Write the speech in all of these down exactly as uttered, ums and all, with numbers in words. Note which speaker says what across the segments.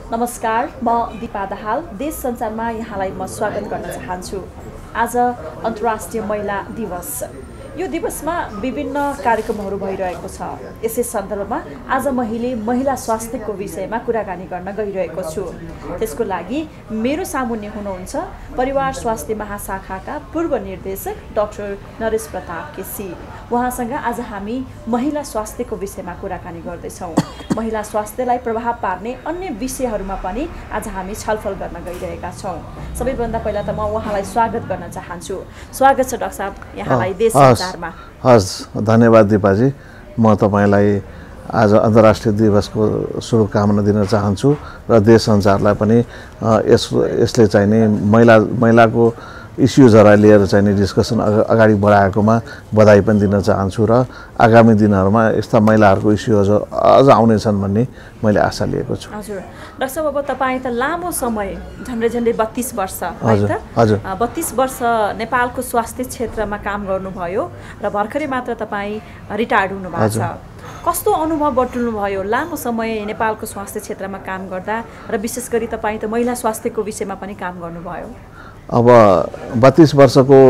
Speaker 1: नमस्कार, म दिपा दाहाल देश सञ्चारमा यहाँलाई म स्वागत गर्न चाहन्छु। आज अन्तर्राष्ट्रिय महिला दिवस। यो दिवसमा विभिन्न कार्यक्रमहरू भइरहेको छ। यसै सन्दर्भमा आज मैले महिला स्वास्थ्यको विषयमा कुराकानी गर्न गइरहेको छु। त्यसको लागि मेरो सामुन्ने हुनुहुन्छ परिवार स्वास्थ्य महाशाखाका पूर्व निर्देशक डाक्टर नरेश प्रताप केसी। उहाँसँग आज हामी महिला स्वास्थ्यको विषयमा कुराकानी गर्दैछौँ। महिला स्वास्थ्यलाई प्रभाव पार्ने अन्य विषयहरूमा पनि आज हामी छलफल गर्न गइरहेका छौँ। सबैभन्दा पहिला त म उहाँलाई स्वागत गर्न चाहन्छु। स्वागत छ डाक्टर साहब यहाँलाई देश सञ्चारमा।
Speaker 2: हस्, धन्यवाद दिपाजी। म तपाईलाई आज अन्तर्राष्ट्रिय दिवसको शुभकामना दिन चाहन्छु र देश सञ्चारलाई पनि यस यसले चाहिँ नि महिला महिलाको इस्युजहरूलाई लिएर चाहिँ नि डिस्कसन अगाडि बढाएकोमा बधाई पनि दिन चाहन्छु र आगामी दिनहरूमा यस्ता महिलाहरूको इस्युज अझ आउनेछन् भन्ने मैले आशा लिएको छु।
Speaker 1: हजुर डाक्टर साहब, अब तपाईँ त लामो समय झन्डै झन्डै बत्तीस वर्ष है त
Speaker 2: हजुर
Speaker 1: बत्तीस वर्ष नेपालको स्वास्थ्य क्षेत्रमा काम गर्नुभयो र भर्खरै मात्र तपाईँ रिटायर्ड हुनुभएको छ। कस्तो अनुभव बटुल्नुभयो लामो समय नेपालको स्वास्थ्य क्षेत्रमा काम गर्दा र विशेष गरी तपाईँ त महिला स्वास्थ्यको विषयमा पनि काम गर्नुभयो?
Speaker 2: अब बत्तीस वर्षको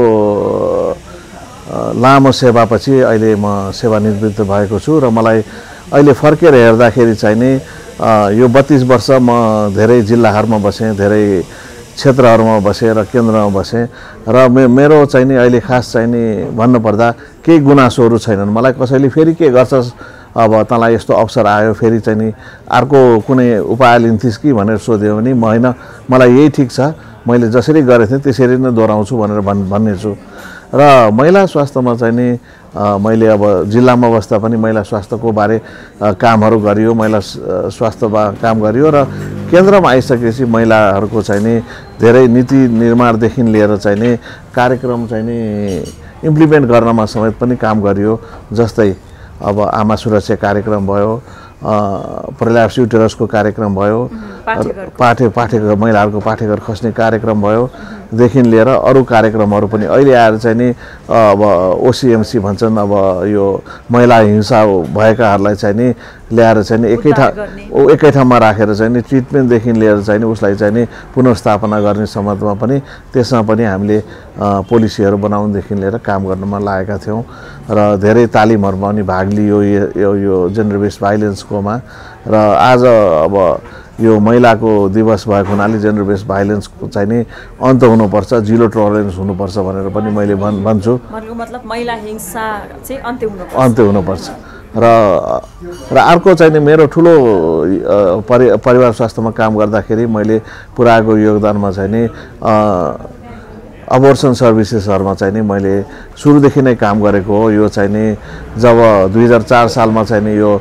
Speaker 2: लामो सेवापछि अहिले म सेवानिवृत्त भएको छु र मलाई अहिले फर्केर हेर्दाखेरि चाहिँ नि यो बत्तीस वर्ष म धेरै जिल्लाहरूमा बसेँ, धेरै क्षेत्रहरूमा बसेँ र केन्द्रमा बसेँ र मे मेरो चाहिँ नि अहिले खास चाहिँ नि भन्नुपर्दा केही गुनासोहरू छैनन्। मलाई कसैले फेरि के गर्छस्, अब तँलाई यस्तो अवसर आयो फेरि चाहिँ नि अर्को कुनै उपाय लिन्थिस् कि भनेर सोध्यो भने म होइन, मलाई यही ठिक छ, मैले जसरी गरेको थिएँ त्यसरी नै दोहोऱ्याउँछु भनेर भन् भन्ने छु। र महिला स्वास्थ्यमा चाहिँ नि मैले अब जिल्लामा बस्दा पनि महिला स्वास्थ्यको बारे कामहरू गरियो, महिला स्वास्थ्यमा काम गरियो र केन्द्रमा आइसकेपछि महिलाहरूको चाहिँ नि धेरै नीति निर्माणदेखि लिएर चाहिँ नि कार्यक्रम चाहिँ नि इम्प्लिमेन्ट गर्नमा समेत पनि काम गरियो। जस्तै अब आमा सुरक्षा कार्यक्रम भयो, प्रोल्याप्स युटेरसको कार्यक्रम भयो, पाठे पाठेघर महिलाहरूको पाठेघर खस्ने कार्यक्रम भयो देखि लिएर अरू कार्यक्रमहरू पनि अहिले आएर चाहिँ नि अब ओसिएमसी भन्छन्, अब यो महिला हिंसा भएकाहरूलाई चाहिँ नि ल्याएर चाहिँ नि एकै ठाउँ एकै ठाउँमा राखेर चाहिँ नि ट्रिटमेन्टदेखि लिएर चाहिँ नि उसलाई चाहिँ नि पुनर्स्थापना गर्ने सम्बन्धमा पनि त्यसमा पनि हामीले पोलिसीहरू बनाउनुदेखि लिएर काम गर्नमा लागेका थियौँ र धेरै तालिमहरूमा पनि भाग लियो यो यो जेन्डर बेस्ड भाइलेन्सकोमा। र आज अब यो महिलाको दिवस भएको हुनाले जेन्डर बेस्ड भाइलेन्सको चाहिँ नि अन्त हुनुपर्छ, जिरो टलरेन्स हुनुपर्छ भनेर पनि मैले भन् भन्छु।
Speaker 1: मतलब महिला हिंसा चाहिँ अन्त्य हुनुपर्छ
Speaker 2: अन्त्य हुनुपर्छ र र अर्को चाहिँ नि मेरो ठुलो परि परिवार स्वास्थ्यमा काम गर्दाखेरि मैले पुऱ्याएको योगदानमा चाहिँ नि अबोर्सन सर्भिसेसहरूमा चाहिँ नि मैले सुरुदेखि नै काम गरेको हो। यो चाहिँ नि जब दुई हजार चार सालमा चाहिँ नि यो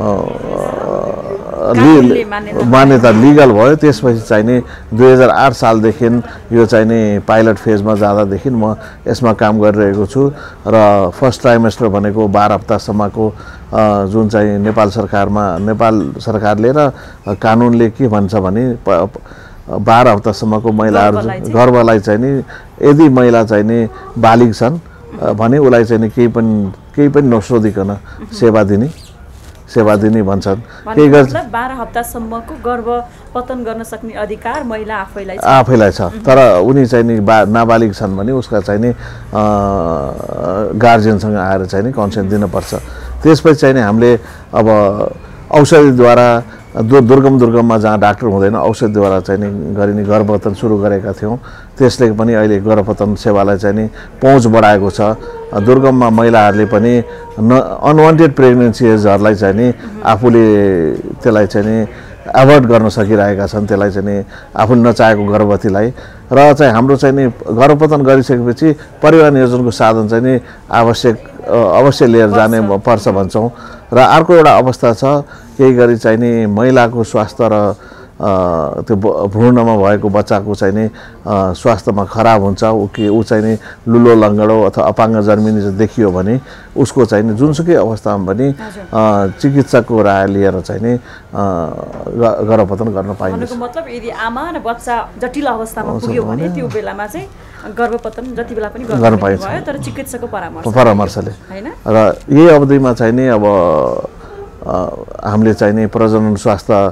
Speaker 2: मान्यता लिगल भयो, त्यसपछि चाहिँ नि दुई हजार आठ सालदेखि यो चाहिँ नि पाइलट फेजमा जाँदादेखि म यसमा काम गरिरहेको छु र फर्स्ट ट्राइमेस्टर भनेको बाह्र हप्तासम्मको जुन चाहिँ नेपाल सरकारमा नेपाल सरकारले र कानुनले के भन्छ भने बाह्र हप्तासम्मको महिलाहरू गर्भलाई चाहिँ नि यदि महिला चाहिँ नि बालिग छन् भने उसलाई चाहिँ नि केही पनि केही पनि नसोधिकन सेवा दिने सेवा दिने भन्छन्।
Speaker 1: केही गर्छ बाह्र हप्तासम्मको गर्भपतन गर्न सक्ने अधिकार महिला आफैलाई
Speaker 2: आफैलाई छ, तर उनी चाहिँ नि बा नाबालिग छन् भने उसका चाहिँ नि गार्जियनसँग आएर चाहिँ नि कन्सेन्ट दिनुपर्छ। त्यसपछि चाहिँ नि हामीले अब औषधिद्वारा दु दुर्गम दुर्गममा जहाँ डाक्टर हुँदैन औषधिद्वारा चाहिँ नि गरिने गर्भपतन सुरु गरेका थियौँ। त्यसले पनि अहिले गर्भपतन सेवालाई चाहिँ नि पहुँच बढाएको छ। दुर्गममा महिलाहरूले पनि न अनवान्टेड प्रेग्नेन्सीजहरूलाई चाहिँ नि आफूले त्यसलाई चाहिँ नि एभोइड गर्न सकिरहेका छन्, त्यसलाई चाहिँ नि आफूले नचाहेको गर्भवतीलाई। र चाहिँ हाम्रो चाहिँ नि गर्भपतन गरिसकेपछि परिवार नियोजनको साधन चाहिँ नि आवश्यक अवश्य लिएर जाने पर्छ भन्छौँ। र अर्को एउटा अवस्था छ, केही गरी चाहिँ नि महिलाको स्वास्थ्य र त्यो भ्रूणमा भएको बच्चाको चाहिँ नि स्वास्थ्यमा खराब हुन्छ, ऊ के ऊ चाहिँ नि लुलो लङ्गडो अथवा अपाङ्ग जन्मिने देखियो भने उसको चाहिँ नि जुनसुकै अवस्थामा पनि चिकित्सकको राय लिएर चाहिँ नि गर्भपतन गर्न पाइन्छ।
Speaker 1: मतलब यदि आमा र बच्चा जटिल अवस्थामा पुग्यो भने त्यो बेलामा चाहिँ गर्भपतन जति बेला पनि गर्न पाइन्छ, तर चिकित्सकको परामर्श
Speaker 2: परामर्शले हैन। र यही अवधिमा चाहिँ नि अब हामीले चाहिँ नि प्रजनन स्वास्थ्य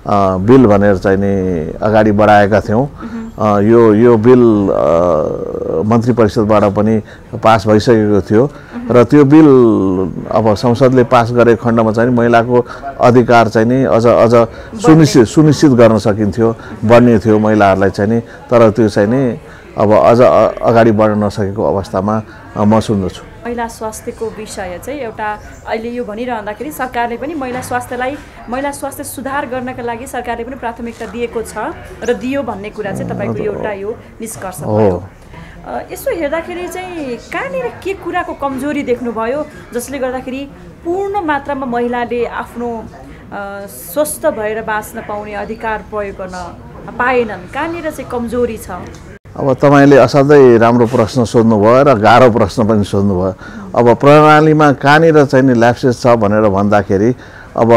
Speaker 2: बिल भनेर चाहिँ नि अगाडि बढाएका थियौँ। यो यो बिल मन्त्री परिषदबाट पनि पास भइसकेको थियो र त्यो बिल अब संसदले पास गरे खण्डमा चाहिँ महिलाको अधिकार चाहिँ नि अझ अझ सुनिश्चित सुनिश्चित गर्न सकिन्थ्यो, बढ्ने थियो महिलाहरूलाई चाहिँ नि। तर त्यो चाहिँ नि अब अझ अगाडि बढ्न नसकेको अवस्थामा म सुन्दछु।
Speaker 1: महिला स्वास्थ्यको विषय चाहिँ एउटा अहिले यो भनिरहँदाखेरि सरकारले पनि महिला स्वास्थ्यलाई महिला स्वास्थ्य सुधार गर्नका लागि सरकारले पनि प्राथमिकता दिएको छ र दियो भन्ने कुरा चाहिँ तपाईँको एउटा यो निष्कर्ष भयो। यसो हेर्दाखेरि चाहिँ कहाँनिर के कुराको कमजोरी देख्नुभयो जसले गर्दाखेरि पूर्ण मात्रामा महिलाले आफ्नो स्वस्थ भएर बाँच्न पाउने अधिकार प्रयोग गर्न पाएनन्? कहाँनिर चाहिँ कमजोरी छ?
Speaker 2: अब तपाईँले असाध्यै राम्रो प्रश्न सोध्नुभयो र गाह्रो प्रश्न पनि सोध्नुभयो। अब प्रणालीमा कहाँनिर चाहिँ नि ल्याप्सेस छ भनेर भन्दाखेरि अब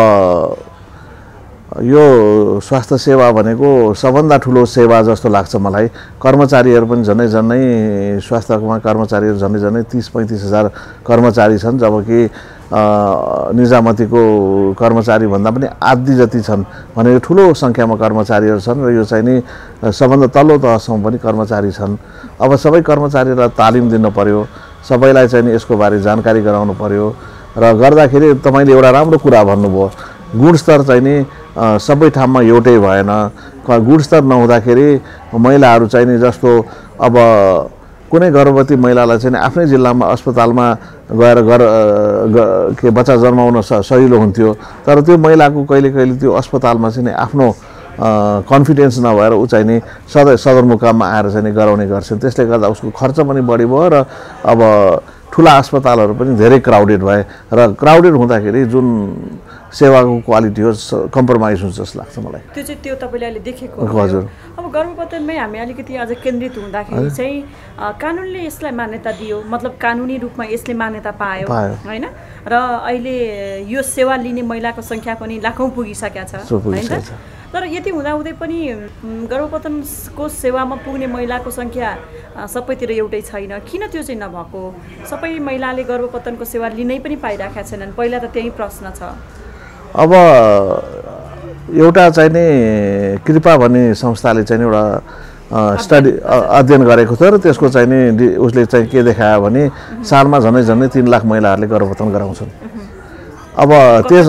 Speaker 2: यो स्वास्थ्य सेवा भनेको सबभन्दा ठुलो सेवा जस्तो लाग्छ मलाई। कर्मचारीहरू पनि झन्डै झन्डै स्वास्थ्यमा कर्मचारीहरू झन्डै झन्डै तिस पैँतिस हजार कर्मचारी छन्, जबकि निजामतीको कर्मचारी भन्दा पनि आधी जति छन् भने ठुलो सङ्ख्यामा कर्मचारीहरू छन् र यो चाहिँ नि सबभन्दा तल्लो तहसम्म पनि कर्मचारी छन्। अब सबै कर्मचारीलाई तालिम दिन पर्यो, सबैलाई चाहिँ नि यसको बारे जानकारी गराउनु पर्यो र गर्दाखेरि तपाईँले एउटा राम्रो कुरा भन्नुभयो, गुणस्तर चाहिँ नि सबै ठाउँमा एउटै भएन। गुणस्तर नहुँदाखेरि महिलाहरू चाहिँ नि जस्तो अब कुनै गर्भवती महिलालाई चाहिँ आफ्नै जिल्लामा अस्पतालमा गएर गर के बच्चा जन्माउन सजिलो हुन्थ्यो, तर त्यो महिलाको कहिले कहिले त्यो अस्पतालमा चाहिँ आफ्नो कन्फिडेन्स नभएर ऊ चाहिँ नि सधैँ सदरमुकाममा आएर चाहिँ गराउने गर्छन्। त्यसले गर्दा उसको खर्च पनि बढी भयो र अब ठुला अस्पतालहरू पनि धेरै क्राउडेड भए र क्राउडेड हुँदाखेरि जुन सेवाको क्वालिटी हो कम्प्रोमाइज हुन्छ जस्तो लाग्छ मलाई।
Speaker 1: त्यो चाहिँ त्यो तपाईँले अहिले देखेको?
Speaker 2: हजुर।
Speaker 1: अब गर्भपतनमै हामी अलिकति अझ केन्द्रित हुँदाखेरि चाहिँ कानुनले यसलाई मान्यता दियो, मतलब कानुनी रूपमा यसले मान्यता पायो होइन, र अहिले यो सेवा लिने महिलाको सङ्ख्या पनि लाखौँ पुगिसकेका छ होइन। तर यति हुँदाहुँदै पनि गर्भपतनको सेवामा पुग्ने महिलाको सङ्ख्या सबैतिर एउटै छैन। किन त्यो चाहिँ नभएको? सबै महिलाले गर्भपतनको सेवा लिनै पनि पाइरहेका छैनन्। पहिला त त्यही प्रश्न छ।
Speaker 2: अब एउटा चाहिँ नि कृपा भन्ने संस्थाले चाहिँ एउटा स्टडी अध्ययन गरेको थियो र त्यसको चाहिँ नि उसले चाहिँ के देखायो भने सालमा झन्डै झन्डै तिन लाख महिलाहरूले गर्भपतन गराउँछन्। अब त्यस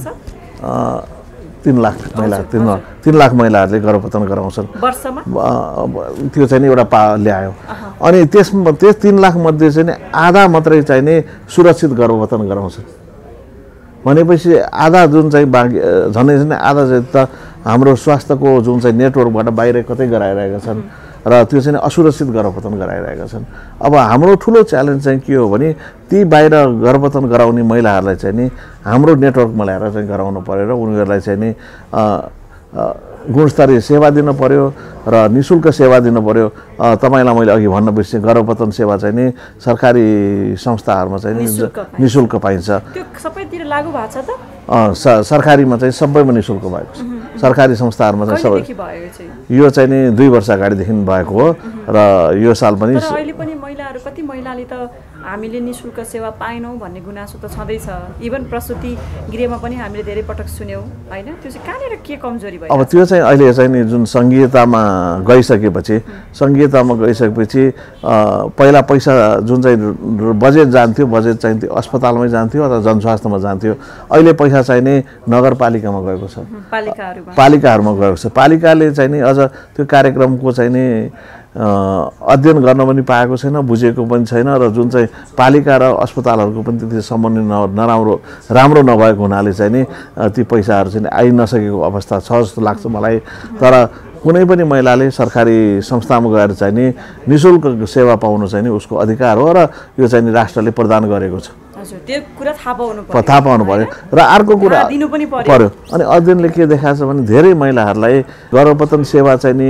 Speaker 2: तीन लाख महिला तीन तीन लाख महिलाहरूले गर्भपतन गराउँछन्
Speaker 1: वर्षमा।
Speaker 2: त्यो चाहिँ नि एउटा पा ल्यायो। अनि त्यस त्यस तीन लाख मध्ये चाहिँ नि आधा मात्रै चाहिँ नि सुरक्षित गर्भपतन गराउँछन् भनेपछि आधा जुन चाहिँ बाँकी झन्डै झन्डै आधा चाहिँ त हाम्रो स्वास्थ्यको जुन चाहिँ नेटवर्कबाट बाहिर कतै गराइरहेका छन् र त्यो चाहिँ असुरक्षित गर्भपतन गराइरहेका छन्। अब हाम्रो ठुलो च्यालेन्ज चाहिँ के हो भने ती बाहिर गर्भपतन गराउने महिलाहरूलाई चाहिँ नि हाम्रो नेटवर्कमा ल्याएर चाहिँ गराउनु पर्यो र उनीहरूलाई चाहिँ नि गुणस्तरीय सेवा दिन पर्यो र निःशुल्क सेवा दिन पर्यो। तपाईँलाई मैले अघि भन्न बिर्सेँ, गर्भपतन सेवा चाहिँ नि सरकारी संस्थाहरूमा चाहिँ नि निःशुल्क पाइन्छ।
Speaker 1: त्यो सबैतिर लागू भएको छ त?
Speaker 2: सरकारीमा चाहिँ सबैमा निःशुल्क भएको छ। सरकारी संस्थाहरूमा चाहिँ सबै यो चाहिँ नि दुई वर्ष अगाडिदेखि भएको हो र यो साल पनि।
Speaker 1: अहिले पनि महिलाहरू कति महिलाले त हामीले निःशुल्क सेवा पाएनौँ भन्ने गुनासो त छँदैछ। इभन प्रसुति गृहमा पनि हामीले धेरै पटक सुन्यौँ होइन। त्यो चाहिँ कहाँनिर के कमजोरी भयो?
Speaker 2: अब त्यो चाहिँ अहिले चाहिँ नि जुन सङ्घीयतामा गइसकेपछि सङ्घीयतामा गइसकेपछि पहिला पैसा जुन चाहिँ बजेट जान्थ्यो, बजेट चाहिँ त्यो अस्पतालमै जान्थ्यो अथवा जनस्वास्थ्यमा जान्थ्यो। अहिले पैसा चाहिँ नि नगरपालिकामा गएको छ, पालिकाहरूमा गएको छ। पालिकाले चाहिँ नि अझ त्यो कार्यक्रमको चाहिँ नि अध्ययन गर्न पनि पाएको छैन, बुझेको पनि छैन र जुन चाहिँ पालिका र अस्पतालहरूको पनि त्यति समन्वय नराम्रो राम्रो नभएको हुनाले चाहिँ नि ती पैसाहरू चाहिँ आइ नसकेको अवस्था छ जस्तो लाग्छ मलाई। तर कुनै पनि महिलाले सरकारी संस्थामा गएर चाहिँ नि निःशुल्क सेवा पाउनु चाहिँ नि उसको अधिकार हो र यो चाहिँ नि राष्ट्रले प्रदान गरेको छ।
Speaker 1: त्यो कुरा थाहा पाउनु पर्यो
Speaker 2: थाहा पाउनु पर्यो र अर्को कुरा
Speaker 1: दिनु पनि
Speaker 2: पर्यो। अनि अध्ययनले के देखाएको छ भने धेरै महिलाहरूलाई गर्भपतन सेवा चाहिँ नि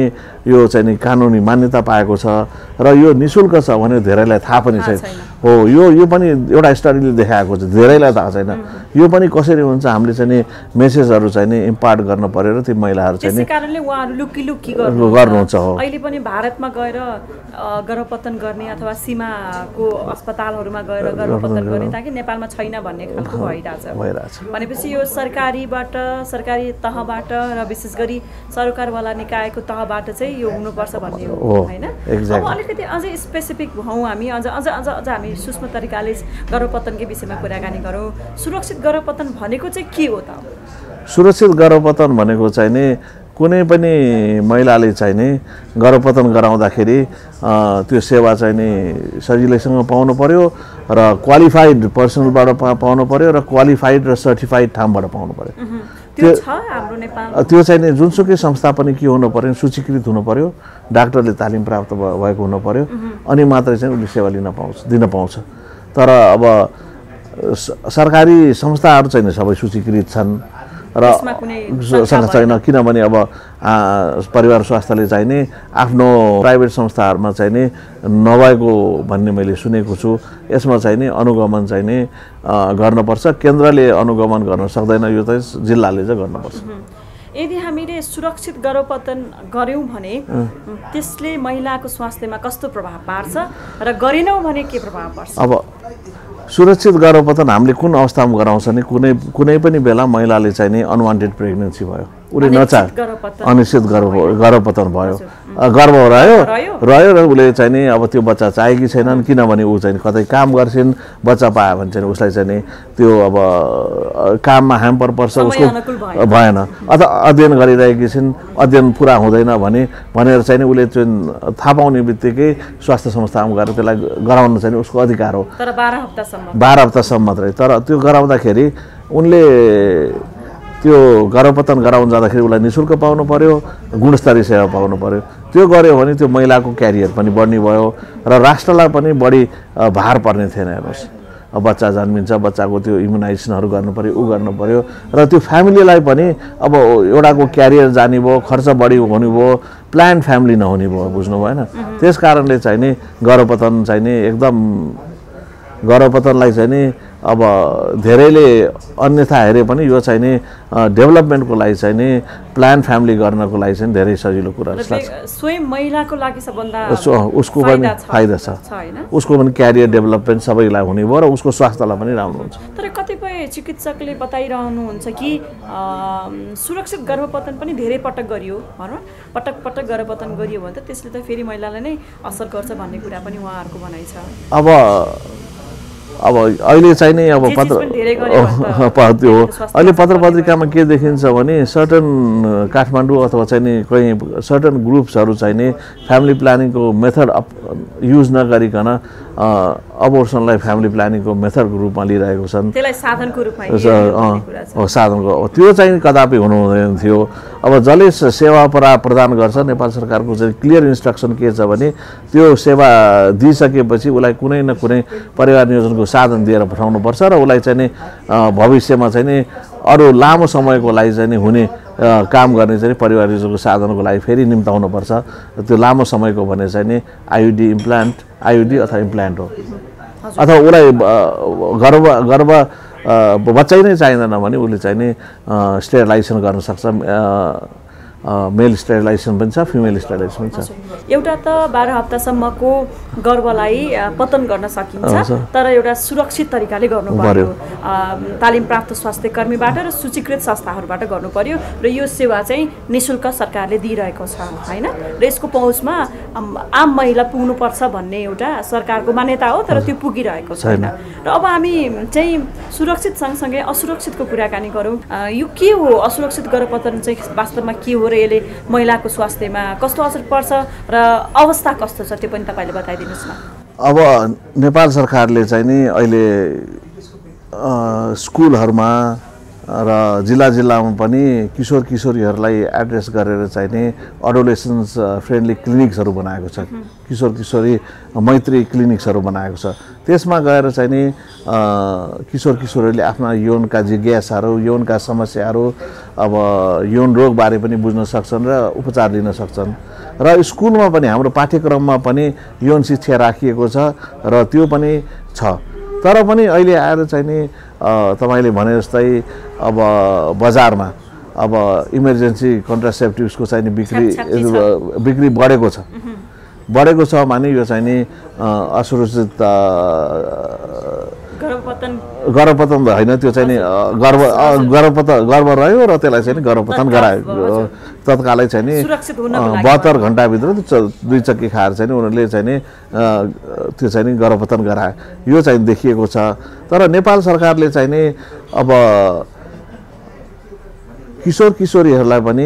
Speaker 2: यो चाहिँ नि कानुनी मान्यता पाएको छ र यो निशुल्क छ भने धेरैलाई थाहा पनि छैन हो यो यो पनि एउटा स्टडीले देखाएको छ धेरैलाई थाहा छैन यो पनि कसरी हुन्छ हामीले चाहिँ नि मेसेजहरू चाहिँ नि इम्पार्ट गर्न पर्यो र ती महिलाहरू चाहिँ नि
Speaker 1: त्यसै कारणले उहाँहरू लुकी लुकी
Speaker 2: गर्नुहुन्छ हो
Speaker 1: अहिले पनि भारतमा गएर गर्भपतन गर्ने अथवा सीमाको अस्पतालहरूमा गएर गर्भपतन गर्ने ताकि नेपालमा छैन भन्ने खालको भइरहेछ
Speaker 2: भइरहेछ
Speaker 1: भनेपछि यो सरकारीबाट सरकारी तहबाट र विशेष गरी सरकारवाला निकायको तहबाट चाहिँ यो हुनुपर्छ भन्ने हो हैन अब अलिकति अझै स्पेसिफिक हौं हामी अझ अझ अझ अझ हामी सूक्ष्म तरिकाले गर्भपतनकै विषयमा कुराकानी गरौँ सुरक्षित गर्भपतन भनेको चाहिँ के हो त
Speaker 2: सुरक्षित गर्भपतन भनेको चाहिँ नि कुनै पनि महिलाले चाहिँ नि गर्भपतन गराउँदाखेरि त्यो सेवा चाहिँ नि सजिलैसँग पाउनु पर्यो र क्वालिफाइड पर्सनबाट पाउनु पर्यो र क्वालिफाइड र सर्टिफाइड ठाउँबाट पाउनु पर्यो
Speaker 1: त्यो छ हाम्रो नेपालमा
Speaker 2: त्यो चाहिँ नि जुनसुकै संस्था पनि के हुनु पर्यो सूचीकृत हुनु पर्यो डाक्टरले तालिम प्राप्त भएको हुनु पर्यो अनि मात्रै चाहिँ उसले सेवा लिन पाउँछ दिन पाउँछ तर अब सरकारी संस्थाहरू चाहिँ सबै सूचीकृत छन् र छैन किनभने अब परिवार स्वास्थ्यले चाहिँ नि आफ्नो प्राइभेट संस्थाहरूमा चाहिँ नि नभएको भन्ने मैले सुनेको छु यसमा चाहिँ नि अनुगमन चाहिँ नि गर्नुपर्छ केन्द्रले अनुगमन गर्न सक्दैन यो चाहिँ जिल्लाले चाहिँ गर्नुपर्छ
Speaker 1: यदि हामीले सुरक्षित गर्भपतन गर्यौं भने त्यसले महिलाको स्वास्थ्यमा कस्तो प्रभाव पार्छ र गरेनौं भने के प्रभाव पर्छ
Speaker 2: अब सुरक्षित गर्भपतन हामीले कुन अवस्थामा गराउँछ नि कुनै कुनै पनि बेला महिलाले चाहिँ नि अनवान्टेड प्रेग्नेन्सी भयो उसले नचाह अनिश्चित गर्भ गर्भपतन भयो गर्भ रह्यो रह्यो र उसले चाहिँ नि अब त्यो बच्चा चाहेकी छैनन् किनभने ऊ चाहिँ कतै काम गर्छिन् बच्चा पायो भने चाहिँ उसलाई चाहिँ नि त्यो अब काममा ह्याम्पर पर्छ उसको भएन अथवा अध्ययन गरिरहेकी छिन् अध्ययन पुरा हुँदैन भने भनेर चाहिँ नि उसले चाहिँ थाहा पाउने बित्तिकै स्वास्थ्य संस्थामा गएर त्यसलाई गराउन चाहिँ उसको अधिकार हो
Speaker 1: तर बाह्र हप्तासम्म
Speaker 2: बाह्र हप्तासम्म मात्रै तर त्यो गराउँदाखेरि उनले त्यो गर्भपतन गराउन जाँदाखेरि उसलाई निशुल्क पाउनु पर्यो गुणस्तरीय सेवा पाउनु पर्यो त्यो गर्यो भने त्यो महिलाको क्यारियर पनि बढ्ने भयो र राष्ट्रलाई पनि बढी भार पर्ने थिएन हेर्नुहोस् बच्चा जन्मिन्छ बच्चाको त्यो इम्युनाइजेसनहरू गर्नु पर्यो ऊ गर्नु पर्यो र त्यो फ्यामिलीलाई पनि अब एउटाको क्यारियर जाने भयो खर्च बढी हुने भयो प्लान फ्यामिली नहुने भयो बुझ्नु भएन त्यस कारणले चाहिँ नि गर्भपतन चाहिँ नि एकदम गर्भपतनलाई चाहिँ नि अब धेरैले अन्यथा हेरे पनि यो चाहिँ नि डेभलपमेन्टको लागि चाहिँ नि प्लान फ्यामिली गर्नको लागि चाहिँ धेरै सजिलो कुरा जस्तो लाग्छ
Speaker 1: स्वयं महिलाको लागि सबभन्दा
Speaker 2: उसको पनि फाइदा छ उसको पनि क्यारियर डेभलपमेन्ट सबैलाई हुने भयो र उसको स्वास्थ्यलाई पनि राम्रो हुन्छ
Speaker 1: तर कतिपय चिकित्सकले बताइरहनुहुन्छ कि सुरक्षित गर्भपतन पनि धेरै पटक गरियो भनौँ पटक पटक गर्भपतन गरियो भने त त्यसले त फेरि महिलालाई नै असर गर्छ भन्ने कुरा पनि उहाँहरूको भनाइ छ
Speaker 2: अब अब अहिले चाहिँ नि अब पत्र त्यो अहिले पत्र पत्रिकामा के देखिन्छ भने सर्टन काठमाडौँ अथवा चाहिँ नि कहीँ सर्टन ग्रुप्सहरू चाहिँ नि फ्यामिली प्लानिङको मेथड युज नगरिकन अबोर्सनलाई फ्यामिली प्लानिङको मेथडको रूपमा लिइरहेको छन्
Speaker 1: त्यसलाई साधनको रूपमा
Speaker 2: साधनको त्यो चाहिँ कदापि हुनु हुँदैन थियो अब जसले सेवा प्रदान गर्छ नेपाल सरकारको चाहिँ क्लियर इन्स्ट्रक्सन के छ भने त्यो सेवा दिइसकेपछि उसलाई कुनै न कुनै परिवार नियोजनको साधन दिएर पठाउनुपर्छ र उसलाई चाहिँ नि भविष्यमा चाहिँ नि अरू लामो समयको लागि चाहिँ नि हुने काम गर्ने चाहिँ परिवार नियोजनको साधनको लागि फेरि निम्ताउनुपर्छ त्यो लामो समयको भने चाहिँ नि आइयुडी इम्प्लान्ट आइयुडी अथवा इम्प्लान्ट हो अथवा उसलाई गर्भ गर्भ बच्चै नै चाहिँदैन भने उसले चाहिँ नि स्टेरिलाइजेसन गर्न सक्छ मेल स्टेरिलाइजेसन पनि छ फिमेल स्टेरिलाइजेसन पनि छ
Speaker 1: एउटा त बाह्र हप्तासम्मको गर्भलाई पतन गर्न सकिन्छ तर एउटा सुरक्षित तरिकाले गर्नु पर्यो तालिम प्राप्त स्वास्थ्य कर्मीबाट र सूचीकृत संस्थाहरूबाट गर्नु पर्यो र यो सेवा चाहिँ निशुल्क सरकारले दिइरहेको छ हैन र यसको पहुँचमा आम महिला पुग्नुपर्छ भन्ने एउटा सरकारको मान्यता हो तर त्यो पुगिरहेको छैन र अब हामी चाहिँ सुरक्षित सँगसँगै असुरक्षितको कुराकानी गरौँ यो के हो असुरक्षित गर्भपतन चाहिँ वास्तवमा के हो र यसले महिलाको स्वास्थ्यमा कस्तो असर पर्छ र अवस्था कस्तो छ त्यो पनि तपाईले बताइदिनुस् न
Speaker 2: अब नेपाल सरकारले चाहिँ नि अहिले स्कुलहरुमा र जिल्ला जिल्लामा पनि किशोर किशोरीहरूलाई एड्रेस गरेर चाहिँ नि एडोलेसेन्स फ्रेन्डली क्लिनिक्सहरू बनाएको छ किशोर किशोरी मैत्री क्लिनिक्सहरू बनाएको छ त्यसमा गएर चाहिँ नि किशोर किशोरीहरूले आफ्ना यौनका जिज्ञासाहरू यौनका समस्याहरू अब यौन रोगबारे पनि बुझ्न सक्छन् र उपचार लिन सक्छन् र स्कुलमा पनि हाम्रो पाठ्यक्रममा पनि यौन शिक्षा राखिएको छ र त्यो पनि छ। तर पनि अहिले आएर चाहिँ नि तपाईँले भने जस्तै अब बजारमा अब इमर्जेन्सी कन्ट्रासेप्टिभ्सको चाहिँ नि बिक्री बिक्री बढेको छ बढेको छ भने यो चाहिँ नि असुरक्षित गर्भपतन होइन त्यो चाहिँ नि गर्भ गर्भपतन गर्भ रह्यो र त्यसलाई चाहिँ नि गर्भपतन गरायो तत्कालै चाहिँ नि बहत्तर घन्टाभित्र दुई चक्की खाएर चाहिँ नि उनीहरूले चाहिँ नि त्यो चाहिँ नि गर्भपतन गरायो यो चाहिँ देखिएको छ। तर नेपाल सरकारले चाहिँ नि अब किशोर किशोरीहरूलाई पनि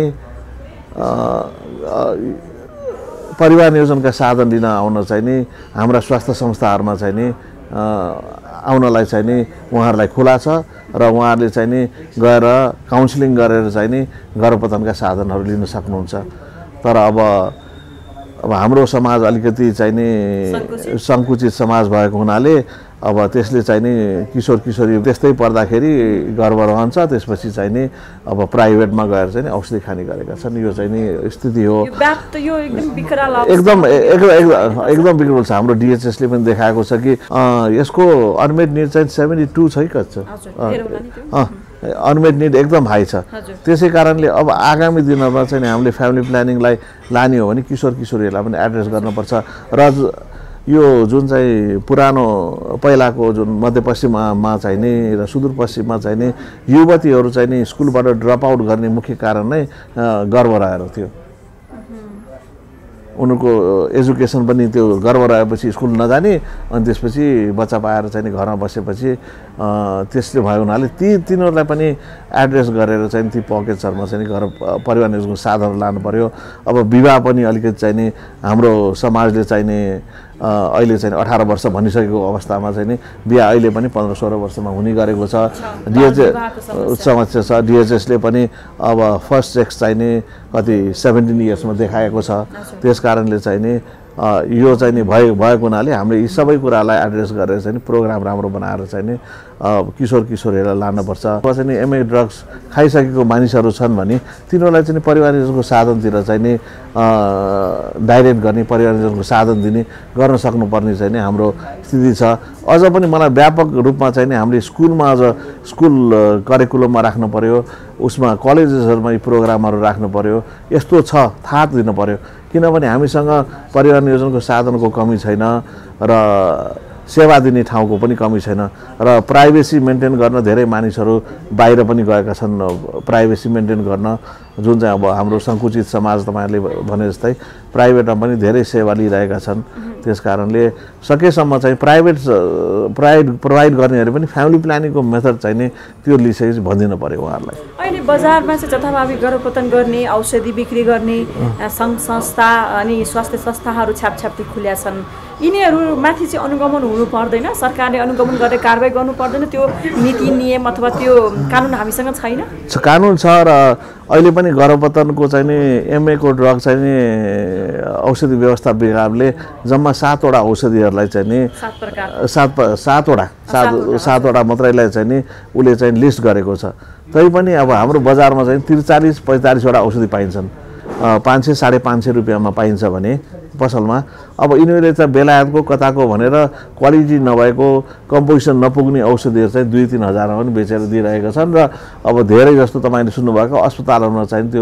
Speaker 2: परिवार नियोजनका साधन लिन आउन चाहिँ नि हाम्रा स्वास्थ्य संस्थाहरूमा चाहिँ नि आउनलाई चाहिँ नि उहाँहरूलाई खुला छ र उहाँहरूले चाहिँ नि गएर काउन्सिलिङ गरेर चाहिँ नि गर्भपतनका साधनहरू लिन सक्नुहुन्छ। तर अब अब हाम्रो समाज अलिकति चाहिँ नि सङ्कुचित समाज भएको हुनाले अब त्यसले चाहिँ नि किशोर किशोरी त्यस्तै पर्दाखेरि गर्भ रहन्छ त्यसपछि चाहिँ नि अब प्राइभेटमा गएर चाहिँ नि औषधि खाने गरेका छन्। यो चाहिँ नि स्थिति हो एकदम एकदम बिग्रल छ। हाम्रो डिएचएसले पनि देखाएको छ कि यसको अनमेट निड चाहिँ सेभेन्टी टू छ है कच्छ अनमेट निड एकदम हाई छ। त्यसै कारणले अब आगामी दिनमा चाहिँ हामीले फ्यामिली प्लानिङलाई लाने हो भने किशोर किशोरीहरूलाई पनि एड्रेस गर्नुपर्छ र यो जुन चाहिँ पुरानो पहिलाको जुन मध्यपश्चिममा चाहिँ नि र सुदूरपश्चिममा चाहिँ नि युवतीहरू चाहिँ नि स्कुलबाट ड्रप आउट गर्ने मुख्य कारण नै गर्भ रहेर थियो। उनको एजुकेसन पनि त्यो गर्भ रहेपछि स्कुल नजाने अनि त्यसपछि बच्चा पाएर चाहिँ नि घरमा बसेपछि त्यसले भयो हुनाले ती तिनीहरूलाई पनि एड्रेस गरेर चाहिँ ती पकेट्सहरूमा चाहिँ घर परिवार नियोजनको साधनहरू लानु पर्यो। अब विवाह पनि अलिकति चाहिँ नि हाम्रो समाजले चाहिँ नि अहिले चाहिँ अठार वर्ष भनिसकेको अवस्थामा चाहिँ नि बिहा अहिले पनि पन्ध्र सोह्र वर्षमा हुने गरेको छ। डिएचएस समस्या छ। डिएचएसले पनि अब फर्स्ट सेक्स चाहिँ नि कति सेभेन्टिन इयर्समा देखाएको छ। त्यस कारणले चाहिँ नि यो चाहिँ नि भयो भएको हुनाले हामीले यी सबै कुरालाई एड्रेस गरेर चाहिँ नि प्रोग्राम राम्रो बनाएर चाहिँ नि किशोर किशोरीहरूलाई लानुपर्छ। चाहिँ नि एमए ड्रग्स खाइसकेको मानिसहरू छन् भने तिनीहरूलाई चाहिँ परिवार नियोजनको साधनतिर चाहिँ नि डाइरेक्ट गर्ने परिवार नियोजनको साधन दिने गर्न सक्नुपर्ने चाहिँ नि हाम्रो स्थिति छ। अझ पनि मलाई व्यापक रूपमा चाहिँ नि हामीले स्कुलमा अझ स्कुल करिकुलममा राख्नु पर्यो, उसमा कलेजेसहरूमा यी प्रोग्रामहरू राख्नु पर्यो। यस्तो छ थाहा दिनु पर्यो किनभने हामीसँग परिवार नियोजनको साधनको कमी छैन र सेवा दिने ठाउँको पनि कमी छैन र प्राइभेसी मेन्टेन गर्न धेरै मानिसहरू बाहिर पनि गएका छन्। प्राइभेसी मेन्टेन गर्न जुन चाहिँ अब हाम्रो सङ्कुचित समाज तपाईँहरूले भने जस्तै प्राइभेटमा पनि धेरै सेवा लिइरहेका छन्। त्यस कारणले सकेसम्म चाहिँ प्राइभेट प्राइड प्रोभाइड गर्नेहरू पनि फ्यामिली प्लानिङको मेथड चाहिँ नि त्यो लिइसकेपछि भनिदिनु पर्यो उहाँहरूलाई।
Speaker 1: अहिले बजारमा चाहिँ जथाभावी गर्भपतन गर्ने औषधि बिक्री गर्ने सङ्घ संस्था अनि स्वास्थ्य संस्थाहरू छ्यापछ्याप्ती खुल्या छन्। यिनीहरूमाथि चाहिँ अनुगमन हुनु पर्दैन? सरकारले अनुगमन गरेर कारबाही गर्नु पर्दैन? त्यो नीति नियम अथवा त्यो कानुन हामीसँग छैन? कानुन
Speaker 2: छ र अहिले पनि गर्भपतनको चाहिँ नि एमएको ड्रग चाहिँ नि औषधि व्यवस्था विभागले जम्मा सातवटा औषधिहरूलाई चाहिँ नि सात सातवटा सात सातवटा मात्रैलाई चाहिँ नि उसले चाहिँ लिस्ट गरेको छ। तैपनि अब हाम्रो बजारमा चाहिँ त्रिचालिस पैँतालिसवटा औषधि पाइन्छन्। पाँच सय साढे पाँच सय रुपियाँमा पाइन्छ भने पसलमा अब यिनीहरूले चाहिँ बेलायतको कताको भनेर क्वालिटी नभएको कम्पोजिसन नपुग्ने औषधिहरू चाहिँ दुई तिन हजारमा पनि बेचेर दिइरहेका छन्। र अब धेरै जस्तो तपाईँले सुन्नुभएको अस्पतालहरूमा चाहिँ त्यो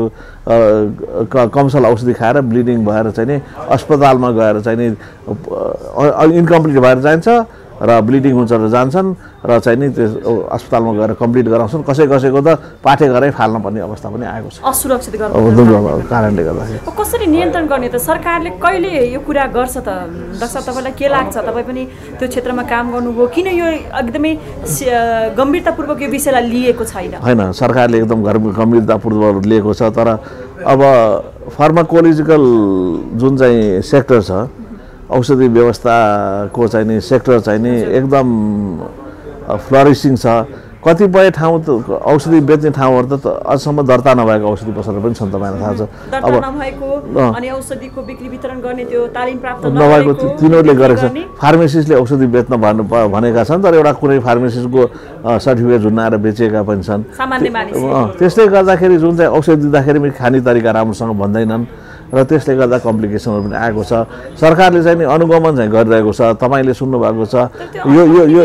Speaker 2: कमसल औषधि खाएर ब्लिडिङ भएर चाहिँ नि अस्पतालमा गएर चाहिँ नि इन्कम्प्लिट भएर जान्छ र ब्लिडिङ हुन्छ र जान्छन् र चाहिँ नि त्यो अस्पतालमा गएर कम्प्लिट गराउँछन्। कसै कसैको त पाठे गरेर फाल्न पर्ने अवस्था पनि आएको छ
Speaker 1: असुरक्षित
Speaker 2: कारणले गर्दाखेरि।
Speaker 1: कसरी नियन्त्रण गर्ने त? सरकारले कहिले यो कुरा गर्छ त? डाक्टर तपाईँलाई के लाग्छ? तपाईँ पनि त्यो क्षेत्रमा काम गर्नुभयो, किन यो एकदमै गम्भीरतापूर्वक यो विषयलाई लिएको छैन?
Speaker 2: होइन, सरकारले एकदम गम्भीरतापूर्वक लिएको छ। तर अब फार्माकोलोजिकल जुन चाहिँ सेक्टर छ औषधि व्यवस्थाको चाहिँ नि सेक्टर चाहिँ नि एकदम फ्लरिसिङ छ। कतिपय ठाउँ त औषधि बेच्ने ठाउँहरू त अझसम्म दर्ता नभएको औषधि पसलहरू पनि छन्, तपाईँलाई थाहा छ।
Speaker 1: अब नभएको अनि औषधिको बिक्री वितरण गर्ने त्यो तालिम प्राप्त
Speaker 2: नभएको तिनीहरूले गरेको छ। फार्मेसिस्टले औषधि बेच्न भन्नु भनेका छन् तर एउटा कुनै फार्मेसिस्टको सर्टिफिकेट झुन्नाएर बेचेका पनि छन्।
Speaker 1: सामान्य मानिस
Speaker 2: त्यसले गर्दाखेरि जुन चाहिँ औषधि दिँदाखेरि खाने तरिका राम्रोसँग भन्दैनन् र त्यसले गर्दा कम्प्लिकेसनहरू पनि आएको छ। सरकारले चाहिँ नि अनुगमन चाहिँ गरिरहेको छ। तपाईँले सुन्नुभएको छ यो यो यो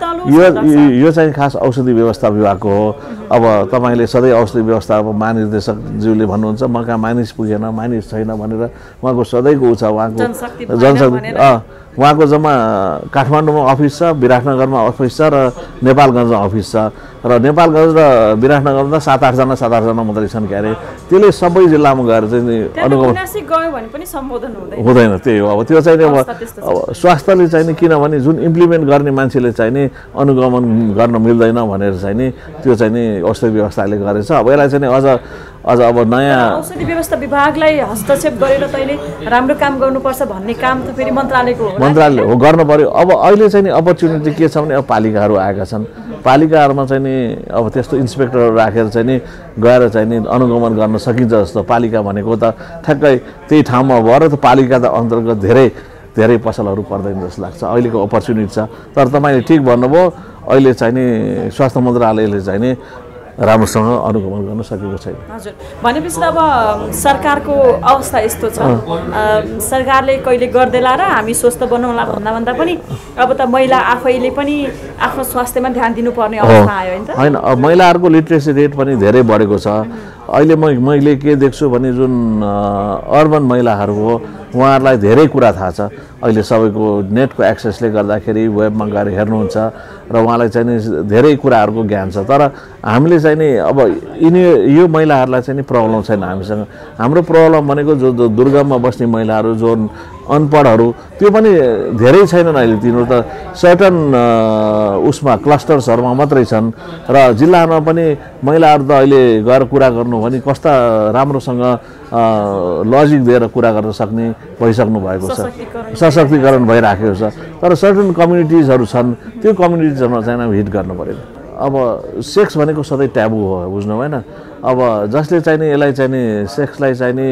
Speaker 2: यो चाहिँ खास औषधि व्यवस्था विभागको हो। अब तपाईँले सधैँ औषधि व्यवस्था अब महानिर्देशकज्यूले भन्नुहुन्छ म कहाँ मानिस पुगेन, मानिस छैन भनेर उहाँको सधैँको छ। उहाँको जनशक्ति उहाँको जम्मा काठमाडौँमा अफिस छ, विराटनगरमा अफिस छ र नेपालगञ्जमा अफिस छ। र नेपालगञ्ज र विराटनगरमा सात आठजना सात आठजना मात्रै छन् क्यारे। त्यसले सबै जिल्लामा गएर चाहिँ अनुगमन हुँदैन। त्यही हो। अब त्यो चाहिँ अब अब स्वास्थ्यले चाहिँ नि किनभने जुन इम्प्लिमेन्ट गर्ने मान्छेले चाहिँ नि अनुगमन गर्न मिल्दैन भनेर चाहिँ नि त्यो चाहिँ नि औषधि व्यवस्थाले गरेछ। अब यसलाई चाहिँ अझ अझ अब नयाँ
Speaker 1: औषधि व्यवस्था विभागलाई हस्तक्षेप गरेर तैँले राम्रो काम गर्नुपर्छ भन्ने काम त फेरि मन्त्रालयको हो
Speaker 2: मन्त्रालय हो गर्नु पर्यो। अब अहिले चाहिँ नि अपर्च्युनिटी के छ भने अब पालिकाहरू आएका छन्। पालिकाहरूमा चाहिँ नि अब त्यस्तो इन्सपेक्टरहरू राखेर चाहिँ नि गएर चाहिँ नि अनुगमन गर्न सकिन्छ जस्तो। पालिका भनेको त ठ्याक्कै त्यही ठाउँमा भएर त पालिका त अन्तर्गत धेरै धेरै पसलहरू पर्दैन जस्तो लाग्छ। अहिलेको अपर्च्युनिटी छ। तर तपाईँले ठिक भन्नुभयो, अहिले चाहिँ नि स्वास्थ्य मन्त्रालयले चाहिँ नि राम्रोसँग अनुगमन गर्न सकेको छैन।
Speaker 1: हजुर, भनेपछि अब सरकारको अवस्था यस्तो छ, सरकारले कहिले गर्देला र हामी स्वस्थ बनाउला भन्दा भन्दा पनि अब त महिला आफैले पनि आफ्नो स्वास्थ्यमा ध्यान दिनुपर्ने अवस्था आयो होइन त?
Speaker 2: होइन, अब महिलाहरूको लिट्रेसी रेट पनि धेरै बढेको छ। अहिले म मैले के देख्छु भने जुन अर्बन महिलाहरू हो उहाँहरूलाई धेरै कुरा थाहा छ। अहिले सबैको नेटको एक्सेसले गर्दाखेरि वेबमा गएर हेर्नुहुन्छ र उहाँलाई चाहिँ नि धेरै कुराहरूको ज्ञान छ। तर हामीले चाहिँ नि अब यिनी यो महिलाहरूलाई चाहिँ नि प्रब्लम छैन हामीसँग। हाम्रो प्रब्लम भनेको जो जो दुर्गममा बस्ने महिलाहरू, जो अनपढहरू, त्यो पनि धेरै छैनन्। अहिले तिनीहरू त सर्टन उसमा क्लस्टर्सहरूमा मात्रै छन् र जिल्लामा पनि महिलाहरू त अहिले गएर कुरा गर्नु भने कस्ता राम्रोसँग लजिक दिएर कुरा गर्न सक्ने भइसक्नु भएको छ, सशक्तिकरण भइराखेको छ। तर सर्टन कम्युनिटिजहरू छन्, त्यो कम्युनिटिजहरूमा चाहिँ हामी हिट गर्नु पऱ्यो। अब सेक्स भनेको सधैँ ट्याबु हो, बुझ्नु भएन? अब जसले चाहिँ नि यसलाई चाहिँ नि सेक्सलाई चाहिँ नि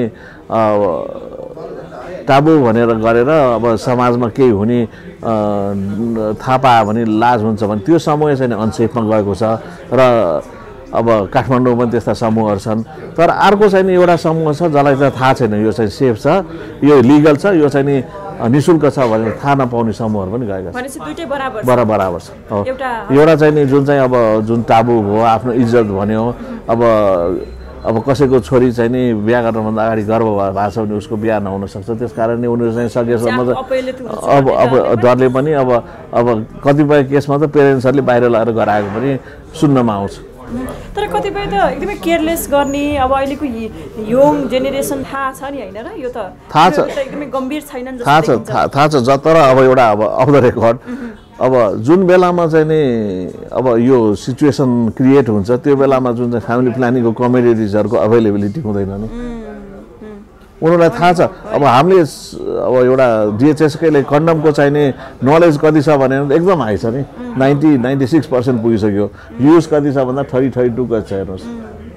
Speaker 2: टाबु भनेर गरेर अब समाजमा केही हुने थाहा पायो भने लाज हुन्छ भने त्यो समूह चाहिँ अनसेफमा गएको छ। र अब काठमाडौँमा पनि त्यस्ता समूहहरू छन्। तर अर्को चाहिँ नि एउटा समूह छ जसलाई चाहिँ थाहा छैन यो चाहिँ सेफ छ, यो लिगल छ, यो चाहिँ नि निःशुल्क छ भनेर थाहा नपाउने समूहहरू पनि गएका छन्। बराबर बराबर छ। एउटा चाहिँ नि जुन चाहिँ अब जुन टाबु हो, आफ्नो इज्जत भन्यो, अब अब कसैको छोरी चाहिँ नि बिहा गर्नुभन्दा अगाडि गर्भ भएको छ भने उसको बिहा नहुन सक्छ। त्यस कारणले उनीहरू चाहिँ सकेसम्म अब अब डरले पनि अब अब कतिपय केसमा त पेरेन्ट्सहरूले बाहिर लगेर गराएको पनि सुन्नमा आउँछ।
Speaker 1: तर कतिपय त एकदमै केयरलेस गर्ने अब अहिलेको यङ जेनेरेसन थाहा छ नि होइन र? यो त
Speaker 2: थाहा छ,
Speaker 1: एकदमै गम्भीर छैनन्
Speaker 2: थाहा छ थाहा छ तर अब एउटा अब अफ द रेकर्ड अब जुन बेलामा चाहिँ नि अब यो सिचुएसन क्रिएट हुन्छ त्यो बेलामा जुन चाहिँ फ्यामिली प्लानिङको कमोडिटिजहरूको अभाइलेबिलिटी हुँदैन नि, उनीहरूलाई थाहा छ। अब हामीले अब एउटा डिएचएसकैले कन्डमको चाहिने नलेज कति छ भने एकदम हाई छ नि, नाइन्टी नाइन्टी सिक्स पर्सेन्ट पुगिसक्यो। युज कति छ भन्दा थर्टी थर्टी टू कति छ हेर्नुहोस्।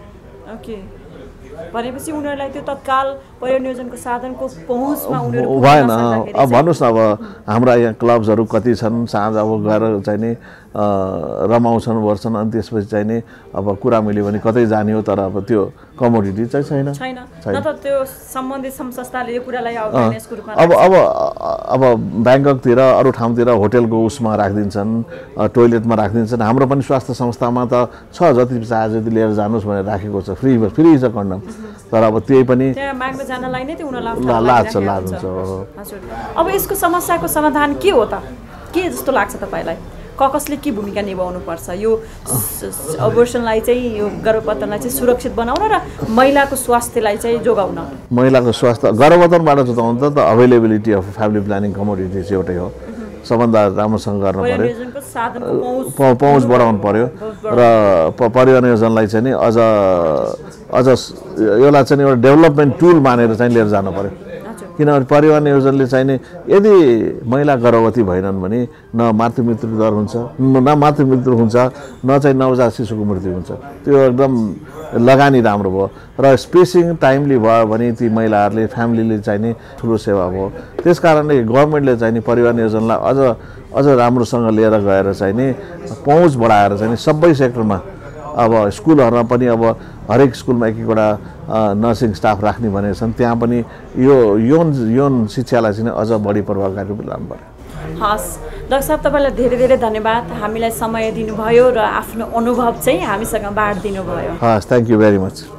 Speaker 1: भनेपछि उनीहरूलाई त्यो तत्काल परिनियोजनको साधनको पहुँचमा उनीहरू
Speaker 2: भएन। अब भन्नुहोस् न, अब हाम्रा यहाँ क्लब्सहरू कति छन्, साँझ अब गएर चाहिँ नि रमाउँछन् वर्छन्, अनि त्यसपछि चाहिँ नि अब कुरा मिल्यो भने कतै जाने हो। तर अब त्यो कमोडिटी चाहिँ छैन
Speaker 1: छैन न त त्यो सम्बन्धित संस्थाले यो कुरालाई अवेरनेसको रूपमा
Speaker 2: अब अब अब ब्याङ्ककतिर अरू ठाउँतिर होटेलको उसमा राखिदिन्छन्, टोइलेटमा राखिदिन्छन्। हाम्रो पनि स्वास्थ्य संस्थामा त छ, जति चाहे जति लिएर जानुहोस् भनेर राखेको छ, फ्री फ्री छ कन्डम। तर अब त्यही पनि
Speaker 1: जानलाई नै त्यो
Speaker 2: लाज छ लाज हुन्छ।
Speaker 1: अब यसको समस्याको समाधान के हो त? के जस्तो लाग्छ तपाईँलाई? क कसले के भूमिका निभाउनु पर्छ यो अबोर्सनलाई चाहिँ, यो गर्भपतनलाई चाहिँ सुरक्षित बनाउन र महिलाको स्वास्थ्यलाई चाहिँ जोगाउन? महिलाको स्वास्थ्य
Speaker 2: गर्भपतनबाट जोगाउन त availability of family planning commodity चाहिँ एउटै हो। सबभन्दा राम्रोसँग गर्न पर्यो, पहुँच बढाउनु पर्यो र परिवहन योजनालाई चाहिँ नि अझ अझ यसलाई चाहिँ एउटा डेभलपमेन्ट टुल मानेर चाहिँ लिएर जानु पर्यो। किनभने परिवहन योजनाले चाहिँ नि यदि महिला गर्भवती भएनन् भने न मातृ मृत्यु दर हुन्छ, न मातृ मृत्यु हुन्छ, न चाहिँ नवजात शिशुको मृत्यु हुन्छ। त्यो एकदम लगानी राम्रो भयो र स्पेसिङ टाइमली भयो भने ती महिलाहरूले फ्यामिलीले चाहिँ नि ठुलो सेवा भयो। त्यस कारणले गभर्मेन्टले चाहिँ नि परिवहन योजनालाई अझ अझ राम्रोसँग लिएर गएर चाहिँ नि पहुँच बढाएर चाहिँ नि सबै सेक्टरमा अब स्कुलहरूमा पनि अब हरेक स्कुलमा एक एकवटा नर्सिङ स्टाफ राख्ने भनेका छन्। त्यहाँ पनि यो यौन यौन शिक्षालाई चाहिँ अझ बढी प्रभावकारी रूपले लानु पर्यो।
Speaker 1: हस् डाक्टर साहब, तपाईँलाई धेरै धेरै धन्यवाद। हामीलाई समय दिनुभयो र आफ्नो अनुभव चाहिँ हामीसँग बाँडिदिनु भयो।
Speaker 2: हस्, थ्याङ्क यू भेरी मच।